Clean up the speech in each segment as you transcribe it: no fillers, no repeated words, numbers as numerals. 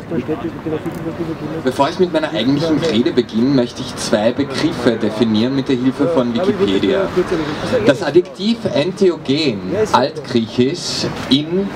Bevor ich mit meiner eigentlichen Rede beginne, möchte ich zwei Begriffe definieren mit der Hilfe von Wikipedia. Das Adjektiv entheogen, altgriechisch in,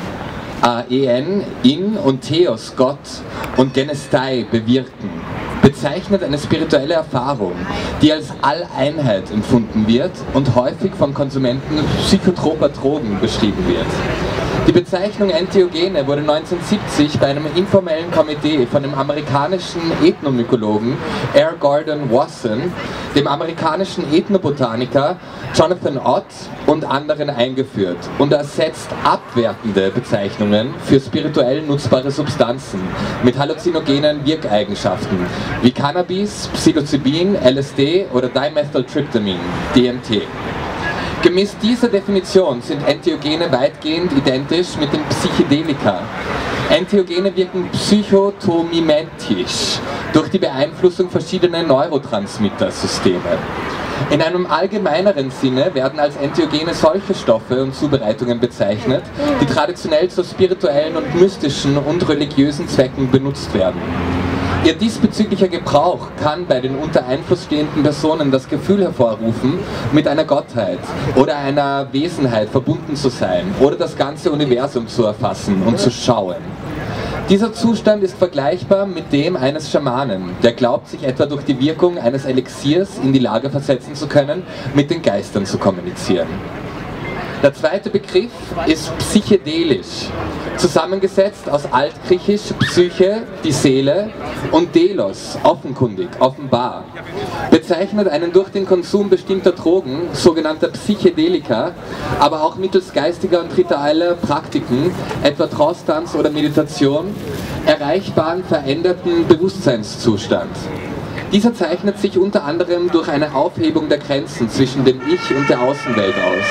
in und Theos, Gott, und Genestai, bewirken, bezeichnet eine spirituelle Erfahrung, die als Alleinheit empfunden wird und häufig von Konsumenten psychotroper Drogen beschrieben wird. Die Bezeichnung Entheogene wurde 1970 bei einem informellen Komitee von dem amerikanischen Ethnomykologen R. Gordon Wasson, dem amerikanischen Ethnobotaniker Jonathan Ott und anderen eingeführt und ersetzt abwertende Bezeichnungen für spirituell nutzbare Substanzen mit halluzinogenen Wirkeigenschaften wie Cannabis, Psilocybin, LSD oder Dimethyltryptamin, DMT. Gemäß dieser Definition sind Entheogene weitgehend identisch mit den Psychedelika. Entheogene wirken psychotomimetisch durch die Beeinflussung verschiedener Neurotransmittersysteme. In einem allgemeineren Sinne werden als Entheogene solche Stoffe und Zubereitungen bezeichnet, die traditionell zu spirituellen und mystischen und religiösen Zwecken benutzt werden. Ihr diesbezüglicher Gebrauch kann bei den unter Einfluss stehenden Personen das Gefühl hervorrufen, mit einer Gottheit oder einer Wesenheit verbunden zu sein oder das ganze Universum zu erfassen und zu schauen. Dieser Zustand ist vergleichbar mit dem eines Schamanen, der glaubt, sich etwa durch die Wirkung eines Elixiers in die Lage versetzen zu können, mit den Geistern zu kommunizieren. Der zweite Begriff ist psychedelisch, zusammengesetzt aus altgriechisch Psyche, die Seele, und Delos, offenkundig, offenbar, bezeichnet einen durch den Konsum bestimmter Drogen, sogenannter Psychedelika, aber auch mittels geistiger und ritueller Praktiken, etwa Trance-Tanz oder Meditation, erreichbaren veränderten Bewusstseinszustand. Dieser zeichnet sich unter anderem durch eine Aufhebung der Grenzen zwischen dem Ich und der Außenwelt aus,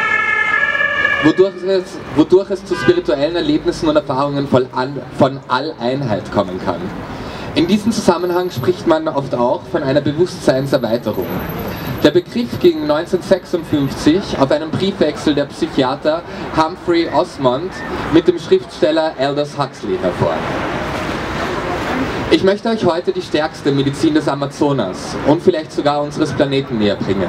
wodurch es zu spirituellen Erlebnissen und Erfahrungen von Alleinheit kommen kann. In diesem Zusammenhang spricht man oft auch von einer Bewusstseinserweiterung. Der Begriff ging 1956 auf einem Briefwechsel der Psychiater Humphrey Osmond mit dem Schriftsteller Aldous Huxley hervor. Ich möchte euch heute die stärkste Medizin des Amazonas und vielleicht sogar unseres Planeten näher bringen.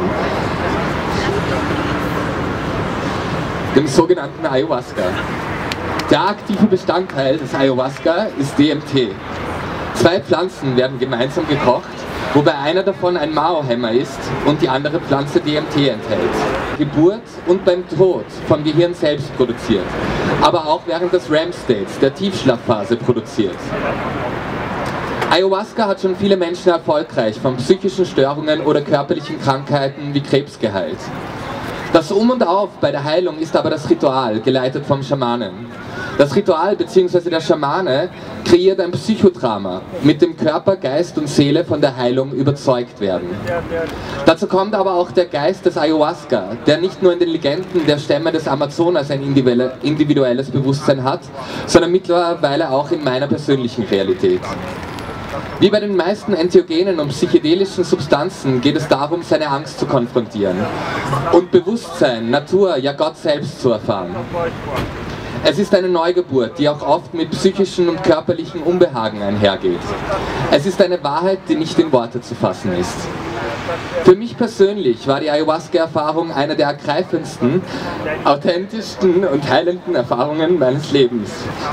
Dem sogenannten Ayahuasca. Der aktive Bestandteil des Ayahuasca ist DMT. Zwei Pflanzen werden gemeinsam gekocht, wobei einer davon ein Mao-Hämmer ist und die andere Pflanze DMT enthält. Geburt und beim Tod vom Gehirn selbst produziert, aber auch während des REM-States, der Tiefschlafphase, produziert. Ayahuasca hat schon viele Menschen erfolgreich von psychischen Störungen oder körperlichen Krankheiten wie Krebs geheilt. Das Um und Auf bei der Heilung ist aber das Ritual, geleitet vom Schamanen. Das Ritual bzw. der Schamane kreiert ein Psychodrama, mit dem Körper, Geist und Seele von der Heilung überzeugt werden. Dazu kommt aber auch der Geist des Ayahuasca, der nicht nur in den Legenden der Stämme des Amazonas ein individuelles Bewusstsein hat, sondern mittlerweile auch in meiner persönlichen Realität. Wie bei den meisten entheogenen und psychedelischen Substanzen geht es darum, seine Angst zu konfrontieren und Bewusstsein, Natur, ja Gott selbst zu erfahren. Es ist eine Neugeburt, die auch oft mit psychischen und körperlichen Unbehagen einhergeht. Es ist eine Wahrheit, die nicht in Worte zu fassen ist. Für mich persönlich war die Ayahuasca-Erfahrung eine der ergreifendsten, authentischsten und heilenden Erfahrungen meines Lebens.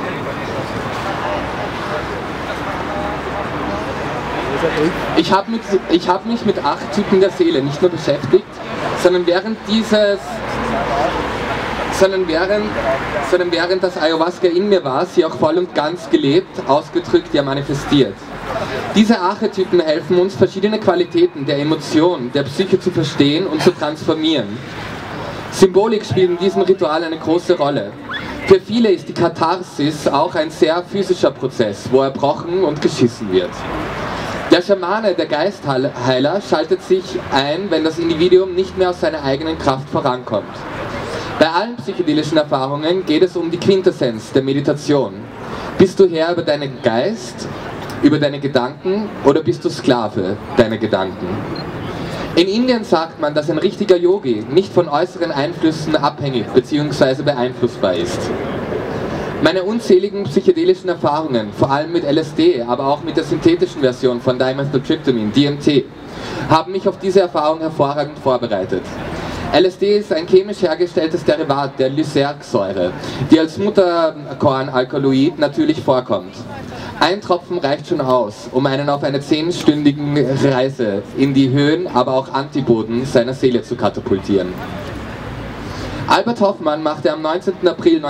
Ich habe mich mit 8 Typen der Seele nicht nur beschäftigt, sondern während das Ayahuasca in mir war, sie auch voll und ganz gelebt, ausgedrückt, ja manifestiert. Diese Archetypen helfen uns, verschiedene Qualitäten der Emotion, der Psyche zu verstehen und zu transformieren. Symbolik spielt in diesem Ritual eine große Rolle. Für viele ist die Katharsis auch ein sehr physischer Prozess, wo erbrochen und geschissen wird. Der Schamane, der Geistheiler, schaltet sich ein, wenn das Individuum nicht mehr aus seiner eigenen Kraft vorankommt. Bei allen psychedelischen Erfahrungen geht es um die Quintessenz der Meditation. Bist du Herr über deinen Geist, über deine Gedanken oder bist du Sklave deiner Gedanken? In Indien sagt man, dass ein richtiger Yogi nicht von äußeren Einflüssen abhängig bzw. beeinflussbar ist. Meine unzähligen psychedelischen Erfahrungen, vor allem mit LSD, aber auch mit der synthetischen Version von Dimethyltryptamin, DMT, haben mich auf diese Erfahrung hervorragend vorbereitet. LSD ist ein chemisch hergestelltes Derivat der Lysergsäure, die als Mutterkornalkaloid natürlich vorkommt. Ein Tropfen reicht schon aus, um einen auf eine 10-stündige Reise in die Höhen, aber auch Antipoden seiner Seele zu katapultieren. Albert Hofmann machte am 19. April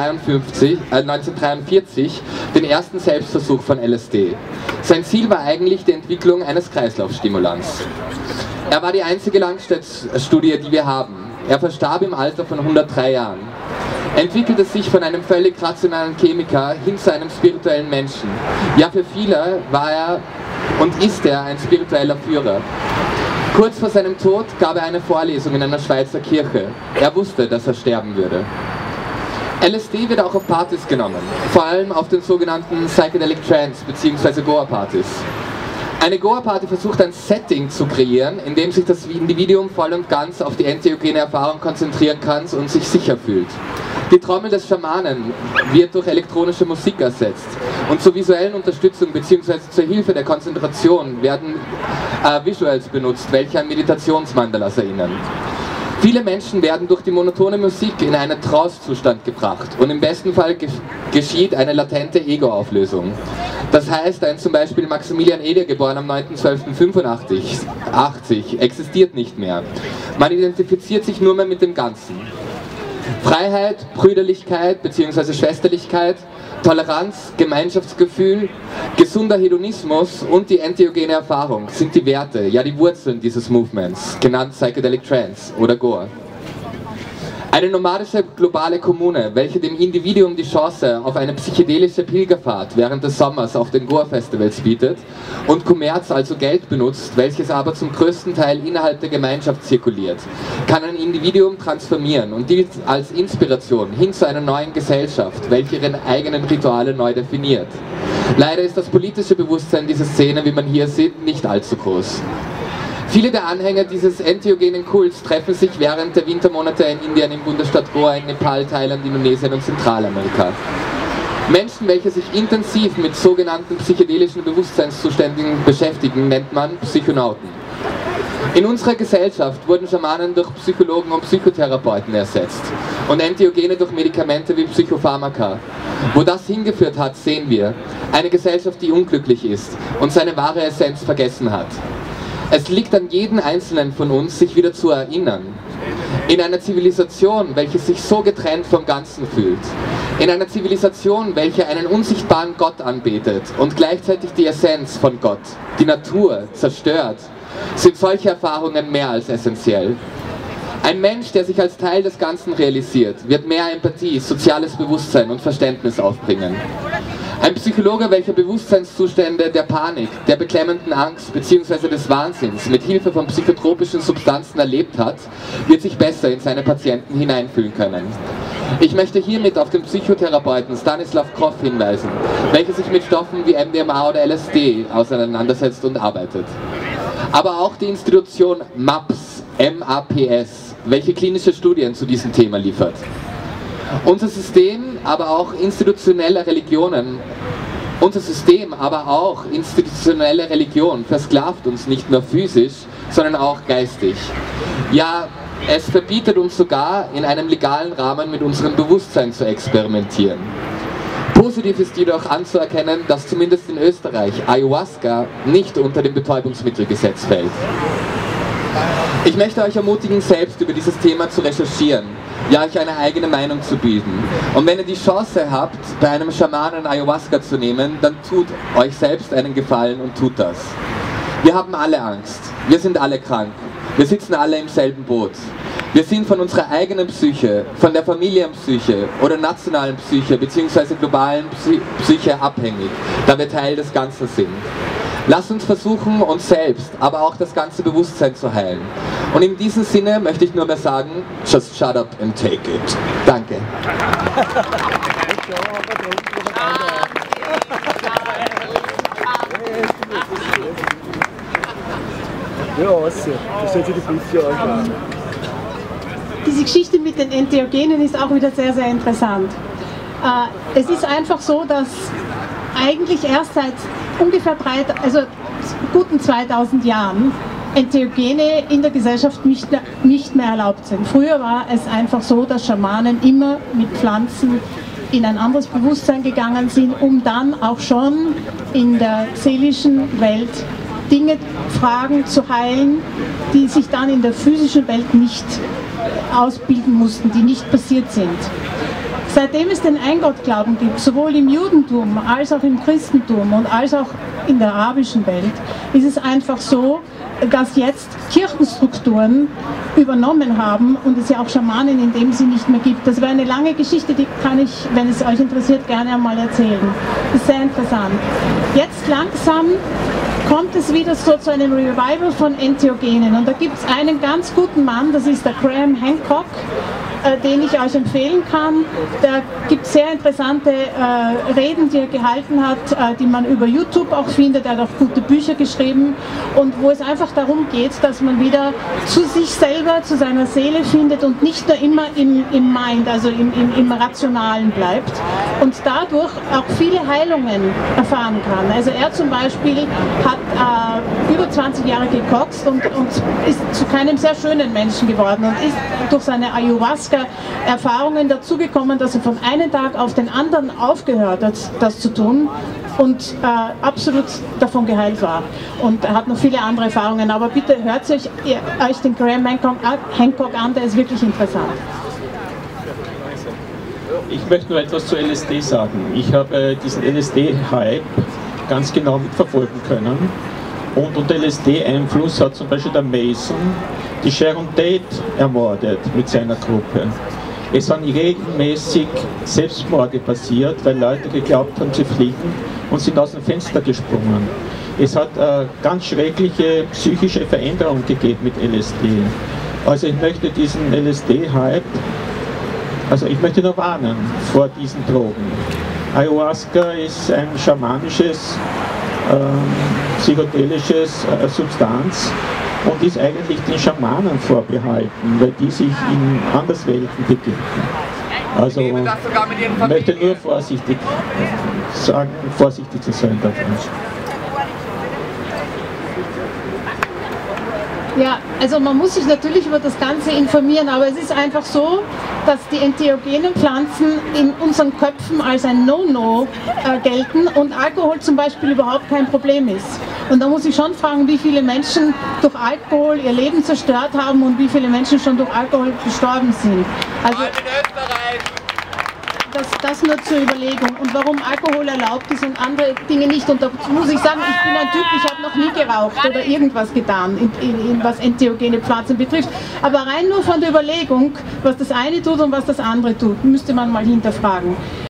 1943 den ersten Selbstversuch von LSD. Sein Ziel war eigentlich die Entwicklung eines Kreislaufstimulants. Er war die einzige Langzeitstudie, die wir haben. Er verstarb im Alter von 103 Jahren. Er entwickelte sich von einem völlig rationalen Chemiker hin zu einem spirituellen Menschen. Ja, für viele war er und ist er ein spiritueller Führer. Kurz vor seinem Tod gab er eine Vorlesung in einer Schweizer Kirche. Er wusste, dass er sterben würde. LSD wird auch auf Partys genommen, vor allem auf den sogenannten Psychedelic Trance bzw. Goa-Partys. Eine Goa-Party versucht ein Setting zu kreieren, in dem sich das Individuum voll und ganz auf die entheogene Erfahrung konzentrieren kann und sich sicher fühlt. Die Trommel des Schamanen wird durch elektronische Musik ersetzt und zur visuellen Unterstützung bzw. zur Hilfe der Konzentration werden Visuals benutzt, welche an Meditationsmandalas erinnern. Viele Menschen werden durch die monotone Musik in einen Trance-Zustand gebracht und im besten Fall geschieht eine latente Ego-Auflösung. Das heißt, ein zum Beispiel Maximilian Eder, geboren am 9.12.85, existiert nicht mehr. Man identifiziert sich nur mehr mit dem Ganzen. Freiheit, Brüderlichkeit bzw. Schwesterlichkeit, Toleranz, Gemeinschaftsgefühl, gesunder Hedonismus und die entheogene Erfahrung sind die Werte, ja die Wurzeln dieses Movements, genannt Psychedelic Trance oder Goa. Eine nomadische globale Kommune, welche dem Individuum die Chance auf eine psychedelische Pilgerfahrt während des Sommers auf den Goa-Festivals bietet und Kommerz, also Geld benutzt, welches aber zum größten Teil innerhalb der Gemeinschaft zirkuliert, kann ein Individuum transformieren und dient als Inspiration hin zu einer neuen Gesellschaft, welche ihre eigenen Rituale neu definiert. Leider ist das politische Bewusstsein dieser Szene, wie man hier sieht, nicht allzu groß. Viele der Anhänger dieses entheogenen Kults treffen sich während der Wintermonate in Indien, im Bundesstaat Goa, in Nepal, Thailand, Indonesien und Zentralamerika. Menschen, welche sich intensiv mit sogenannten psychedelischen Bewusstseinszuständen beschäftigen, nennt man Psychonauten. In unserer Gesellschaft wurden Schamanen durch Psychologen und Psychotherapeuten ersetzt und Entheogene durch Medikamente wie Psychopharmaka. Wo das hingeführt hat, sehen wir. Eine Gesellschaft, die unglücklich ist und seine wahre Essenz vergessen hat. Es liegt an jedem Einzelnen von uns, sich wieder zu erinnern. In einer Zivilisation, welche sich so getrennt vom Ganzen fühlt. In einer Zivilisation, welche einen unsichtbaren Gott anbetet und gleichzeitig die Essenz von Gott, die Natur, zerstört, sind solche Erfahrungen mehr als essentiell. Ein Mensch, der sich als Teil des Ganzen realisiert, wird mehr Empathie, soziales Bewusstsein und Verständnis aufbringen. Ein Psychologe, welcher Bewusstseinszustände der Panik, der beklemmenden Angst bzw. des Wahnsinns mit Hilfe von psychotropischen Substanzen erlebt hat, wird sich besser in seine Patienten hineinfühlen können. Ich möchte hiermit auf den Psychotherapeuten Stanislav Grof hinweisen, welcher sich mit Stoffen wie MDMA oder LSD auseinandersetzt und arbeitet. Aber auch die Institution MAPS, welche klinische Studien zu diesem Thema liefert. Unser System, aber auch institutionelle Religion versklavt uns nicht nur physisch, sondern auch geistig. Ja, es verbietet uns sogar, in einem legalen Rahmen mit unserem Bewusstsein zu experimentieren. Positiv ist jedoch anzuerkennen, dass zumindest in Österreich Ayahuasca nicht unter dem Betäubungsmittelgesetz fällt. Ich möchte euch ermutigen, selbst über dieses Thema zu recherchieren, ja, euch eine eigene Meinung zu bilden. Und wenn ihr die Chance habt, bei einem Schamanen Ayahuasca zu nehmen, dann tut euch selbst einen Gefallen und tut das. Wir haben alle Angst, wir sind alle krank, wir sitzen alle im selben Boot. Wir sind von unserer eigenen Psyche, von der Familienpsyche oder nationalen Psyche bzw. globalen Psyche abhängig, da wir Teil des Ganzen sind. Lasst uns versuchen, uns selbst, aber auch das ganze Bewusstsein zu heilen. Und in diesem Sinne möchte ich nur mehr sagen, just shut up and take it. Danke. Ja, also, das sind die Bücher euch an. Diese Geschichte mit den Entheogenen ist auch wieder sehr, sehr interessant. Es ist einfach so, dass eigentlich erst seit ungefähr guten 2000 Jahren Entheogene in der Gesellschaft nicht mehr erlaubt sind. Früher war es einfach so, dass Schamanen immer mit Pflanzen in ein anderes Bewusstsein gegangen sind, um dann auch schon in der seelischen Welt Dinge, Fragen zu heilen, die sich dann in der physischen Welt nicht ausbilden mussten, die nicht passiert sind. Seitdem es den Eingottglauben gibt, sowohl im Judentum als auch im Christentum und als auch in der arabischen Welt, ist es einfach so, dass jetzt Kirchenstrukturen übernommen haben und es ja auch Schamanen in dem Sinn nicht mehr gibt. Das wäre eine lange Geschichte, die kann ich, wenn es euch interessiert, gerne einmal erzählen. Das ist sehr interessant. Jetzt langsam kommt es wieder so zu einem Revival von Entheogenen und da gibt es einen ganz guten Mann, das ist der Graham Hancock, den ich euch empfehlen kann. Der gibt sehr interessante Reden, die er gehalten hat, die man über YouTube auch findet. Er hat auch gute Bücher geschrieben und wo es einfach darum geht, dass man wieder zu sich selber, zu seiner Seele findet und nicht nur immer im Mind, also im Rationalen bleibt und dadurch auch viele Heilungen erfahren kann. Also er zum Beispiel hat über 20 Jahre gekokst und ist zu keinem sehr schönen Menschen geworden und ist durch seine Ayahuasca-Erfahrungen dazugekommen, dass er von einem Tag auf den anderen aufgehört hat, das zu tun und absolut davon geheilt war. Und er hat noch viele andere Erfahrungen, aber bitte hört euch den Graham Hancock an, der ist wirklich interessant. Ich möchte nur etwas zu LSD sagen. Ich habe diesen LSD-Hype ganz genau mitverfolgen können. Und unter LSD-Einfluss hat zum Beispiel der Mason die Sharon Tate ermordet mit seiner Gruppe. Es sind regelmäßig Selbstmorde passiert, weil Leute geglaubt haben, sie fliegen und sind aus dem Fenster gesprungen. Es hat ganz schreckliche psychische Veränderungen gegeben mit LSD. Also ich möchte diesen LSD-Hype, also ich möchte nur warnen vor diesen Drogen. Ayahuasca ist ein schamanisches, psychedelisches Substanz und ist eigentlich den Schamanen vorbehalten, weil die sich in Anderswelten begeben. Also ich möchte nur vorsichtig sagen, vorsichtig zu sein davon. Ja, also man muss sich natürlich über das Ganze informieren, aber es ist einfach so, dass die entheogenen Pflanzen in unseren Köpfen als ein No-No gelten und Alkohol zum Beispiel überhaupt kein Problem ist. Und da muss ich schon fragen, wie viele Menschen durch Alkohol ihr Leben zerstört haben und wie viele Menschen schon durch Alkohol gestorben sind. Also das nur zur Überlegung und warum Alkohol erlaubt ist und andere Dinge nicht. Und da muss ich sagen, ich bin ein Typ, ich habe noch nie geraucht oder irgendwas getan, was entheogene Pflanzen betrifft. Aber rein nur von der Überlegung, was das eine tut und was das andere tut, müsste man mal hinterfragen.